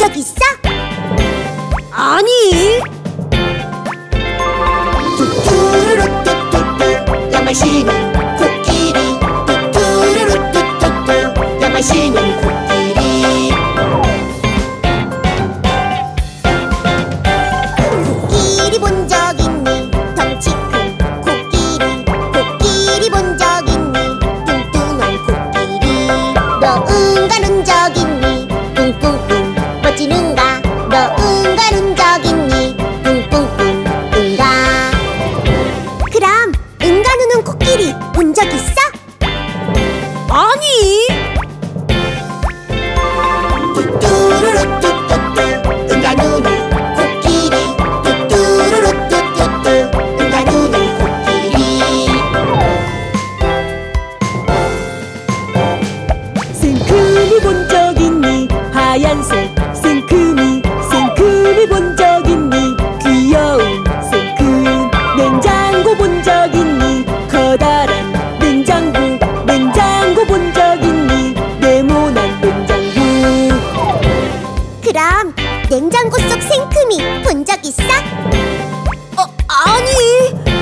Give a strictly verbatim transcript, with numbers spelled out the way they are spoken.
적 있어? 아니. 뚜뚜루루뚜뚜뚜 야마시는 코끼리. 뚜뚜루루뚜뚜뚜 야마시는 코끼리. 코끼리 본 적 있니? 덩치 큰 코끼리. 코끼리 본 적 있니? 뚱뚱한 코끼리. 너 응가는 적 있니? 뚱뚱뚱 멋지는가? 너 응가는 적 있니? 뚱뚱뚱 응가. 그럼 응가 누는 코끼리 본 적 있어? 아니. 뚜뚜루루뚜뚜뚜 응가 누는 코끼리. 뚜뚜루루뚜뚜뚜 응가 누는 코끼리. 생크미 본 적 있니? 하얀색 생크미. 생크미 본 적 있니? 귀여운 생크. 냉장고 본 적 있니? 커다란 냉장고. 냉장고 본 적 있니? 네모난 냉장고. 그럼 냉장고 속 생크미 본 적 있어? 어, 아니.